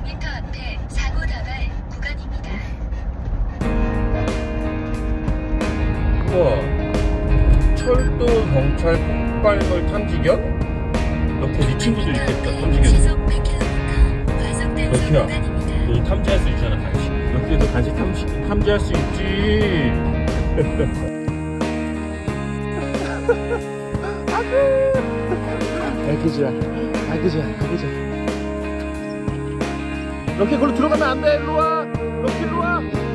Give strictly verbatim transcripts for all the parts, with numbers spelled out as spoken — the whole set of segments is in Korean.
이백 미터 앞에 사고 다발 구간입니다. 우와, 철도 경찰 폭발물 탐지견? 이렇게 네 친구도 있겠다. 탐지견. 럭키야, 너 탐지할 수 있잖아, 간식. 럭키도 간식 탐지, 탐지할 수 있지. 아구, 아그자, 아그자, 아그자. 럭키 걸로 들어가면 안 돼. 일로 와. 럭키 일로 와.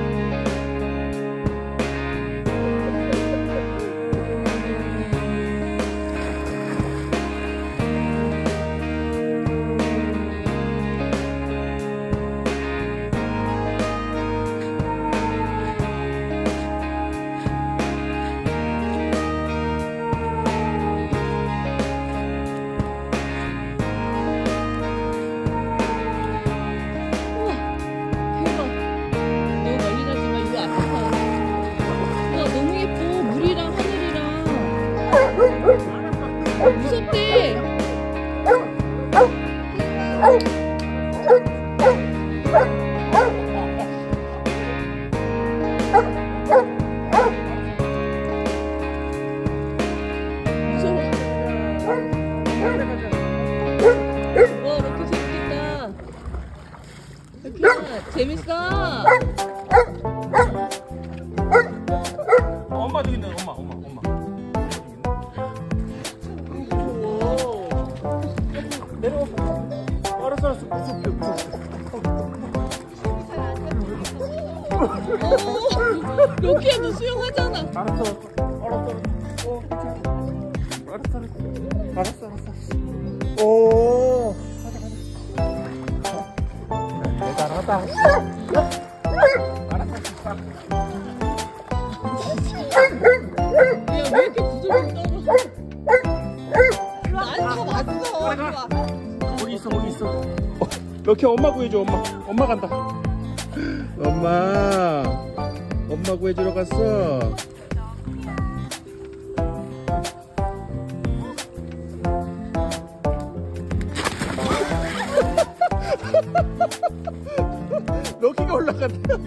무섭대. 무서워. 와, 이렇게 재밌겠다. 이렇게 재밌어. 엄마 저기 있네. 엄마, 엄마, 엄마. 내려와. 알았어, 알았어. 무섭게, 무섭게. 럭키야, 너 수영하잖아. 알았어, 알았어. 알았어, 알았어. 어, 알았어, 알았어. 알았어, 알았어. 오. 가자, 가자. 대단하다. 알았어, 알았어. 야, 왜 이렇게 구조를 떨어? 나한테 왔어. 거기 있어, 거기 있어. 어, 럭키 엄마 구해줘, 엄마. 엄마 간다. 엄마. 엄마 구해주러 갔어. 럭키가 올라간다.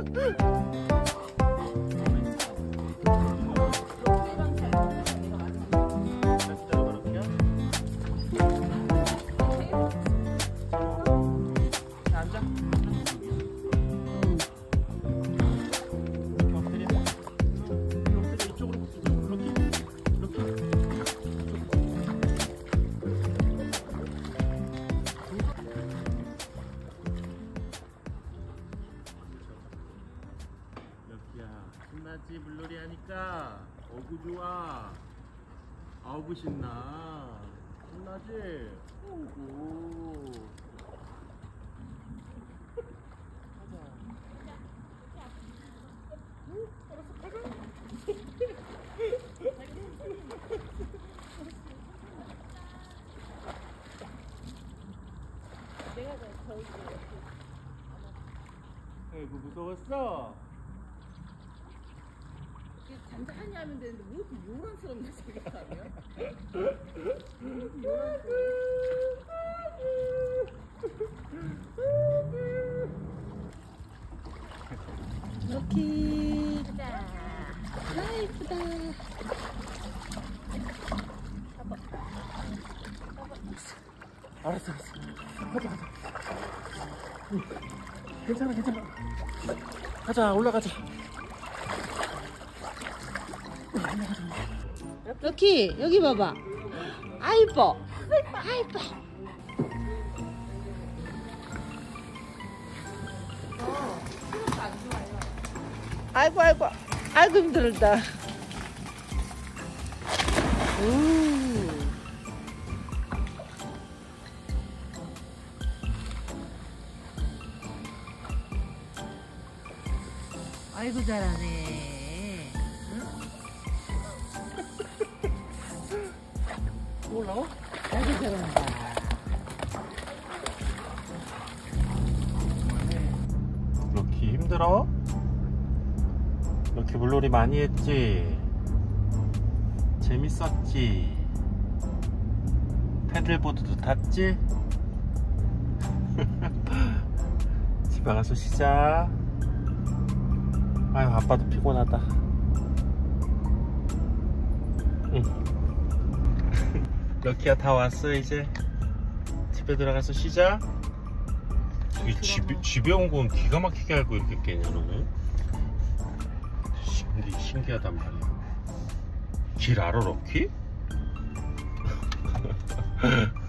신나지? 물놀이 하니까 어구 좋아. 어구 신나. 신나지? 어구. 내가 저기 아이고 무서웠어? 잔잔히 하면 되는데 왜 이렇게 요란스럽냐 생각하면? 럭키 가자. 아 이쁘다. 알았어, 알았어. 가자, 가자. 응. 괜찮아, 괜찮아. 가자, 올라가자. 럭키 여기 봐봐. 아 이뻐. 아 이뻐. 아이고 아이고 아이고 힘들다. 음. 아이고 잘하네. 응? 올라와? 아이고 잘한다. 럭키 힘들어? 럭키 물놀이 많이 했지? 재밌었지? 패들보드도 탔지? 집에 가서 쉬자. 아유, 아빠도 피곤하다. 응. 럭키야 다 왔어. 이제 집에 들어가서 쉬자. 이 집에, 집에 온 건 기가 막히게 알고 이렇게 깨냐 너는? 신기, 신기하단 말이야. 길 알아 럭키?